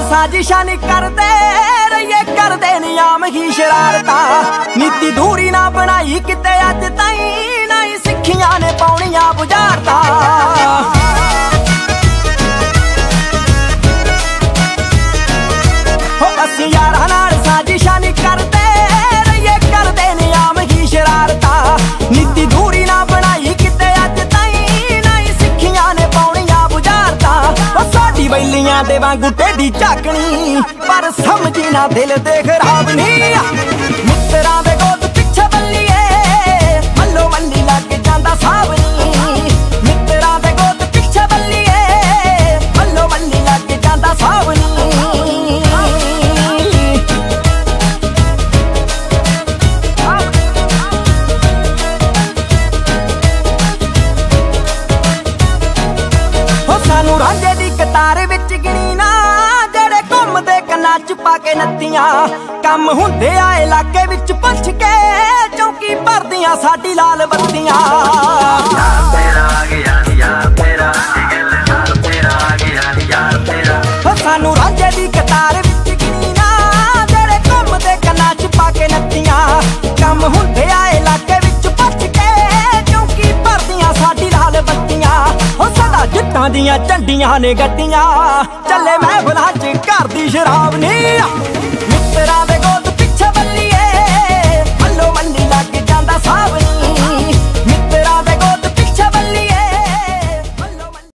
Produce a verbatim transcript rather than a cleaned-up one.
साजिशा नहीं करते रहिए करदे नियाम ही शरारता नीति दूरी ना बनाई किते अज ताई ना ही सिखियां ने पाउणियां बुझारता हो असीं यारां नाल साजिशा नहीं करते रहिए करदे नियाम ही शरारता नीति दूरी ना बनाई किते अज ताई ना ही सिखियां ने पाउणियां बुझारता साडी बैलियां दे वांगू टेढ़ी झाकनी पर समझी ना दिल दे खराब नहीं मित्तरां दे गोद पिछे बल्लीए मल्लो मल्ली लग जांदा सावनी मित्तरां दे गोद पिछे बल्लीए मल्लो मल्ली लग जांदा सावनी हो सानू रांझे दी कतार विच गिनी ना जेड़े घुमदे कन्नां च पाके नत्तियां कम हुंदे आ इलाके विच पुछ के चौकी भरदियां साडी लाल बत्तियां यार तेरा आ गया यार तेरा यार तेरा आ गया यार तेरा हो सानू रांझे दी कतार विच गिनी ना जेड़े घुमदे कन्नां च पाके नत्तियां कम हुंदे आ इलाके विच पुछ के चौकी भरदियां साडी लाल बत्तियां हो सदा जिट्टां दियां झंडियां ने गड्डियां चले महफिलां च घर दी शराब नहीं